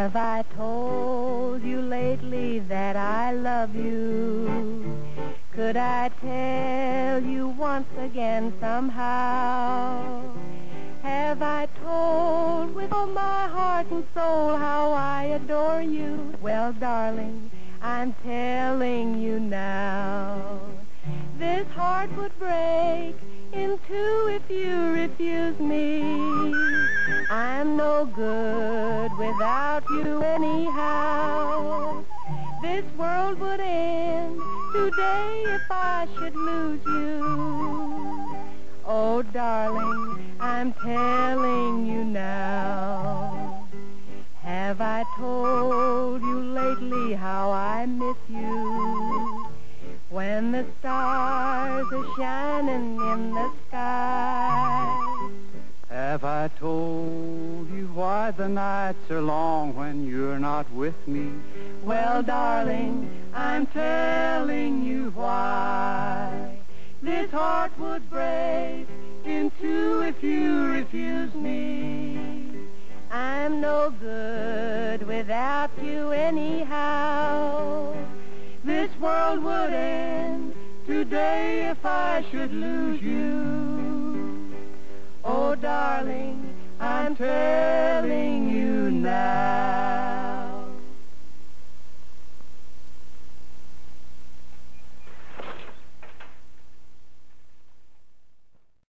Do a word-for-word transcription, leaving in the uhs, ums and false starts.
Have I told you lately that I love you? Could I tell you once again somehow? Have I told with all my heart and soul how I adore you? Well, darling, I'm telling you now. This heart would break in two if you refuse me. I'm no good without you anyhow. This world would end today if I should lose you. Oh, darling, I'm telling you now. Have I told you lately how I miss you? When the stars are shining in the sky. Have I told you why the nights are long when you're not with me? Well, darling, I'm telling you why. This heart would break in two if you refuse me. I'm no good without you anyhow. This world would end today if I should lose you. Oh, darling, I'm telling